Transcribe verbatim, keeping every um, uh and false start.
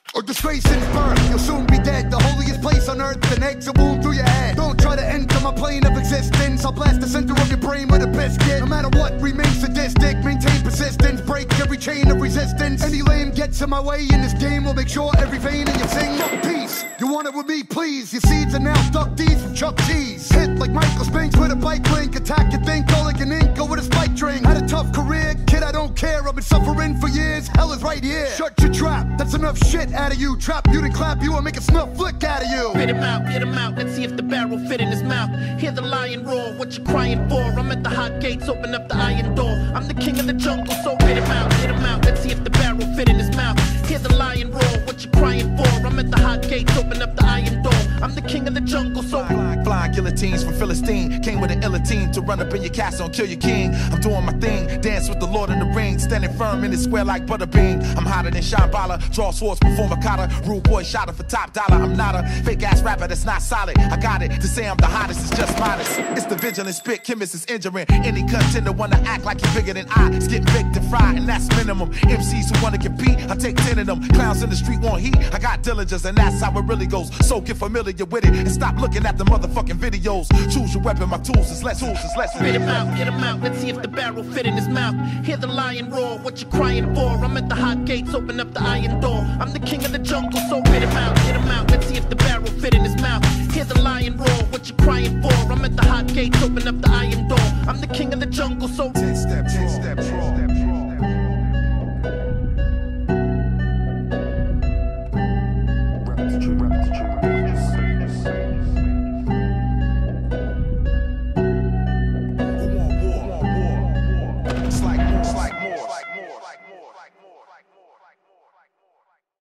or disgrace in birth. You'll soon be dead, the holiest place on earth, an exit wound through your head. Don't try to enter my plane of existence, I'll blast the center of your brain with a biscuit. No matter what, remain sadistic, maintain persistence, break every chain of resistance. Any lame gets in my way in this game will make sure every vein in you sing peace. You want it with me, please? Your seeds are now stuck deep from Chuck Cheese. Hit like Michael Spinks with a bike link, attack your think, all like an ink, go with a spike drink. Had a tough career, kid, I don't care, I've been suffering for years, hell is right here. Shut your trap, that's enough shit out of you. Trap you, then clap you, and make a snuff flick out of you. Spit him out, get him out, let's see if the barrel fit in his mouth. Hear the lion roar, what you crying for? I'm at the hot gates, open up the iron door. I'm the king of the jungle, so spit him out, get him out, let's see if the barrel fit in his mouth. Hear the lion roar, what you crying for? I'm at the hot gates, open up the iron door. I'm the king of the jungle, so flying, flying guillotines from Philistine. Came with an illa team to run up in your castle and kill your king. I'm doing my thing, dance with the Lord in the ring, standing firm in the square like Butterbean. I'm hotter than Shambhala, draw swords, perform a kata. Rude boy shot her for top dollar. I'm not a fake ass rapper that's not solid. I got it, to say I'm the hottest is just modest. It's the vigilant spit, chemist is injuring any contender wanna act like you're bigger than I. It's getting baked and fried, and that's minimum. M Cs who wanna compete, I take ten of them. Clowns in the street want heat, I got diligence, and that's how it really goes. So get familiar with it and stop looking at the motherfucking videos. Choose your weapon, my tools is less, tools is less. Spit him out, get him out, let's see if the barrel fit in his mouth. Hear the lion roar, what you crying for? I'm at the hot gates, open up the iron door. I'm the king of the jungle, so spit him out, get him out, let's see if the barrel fit in his mouth. Hear the lion roar, what you crying for? I'm at the hot gates, open up the iron door. I'm the king of the jungle, so ten steps, ten steps, ten steps. Raptitude, Raptitudebeats.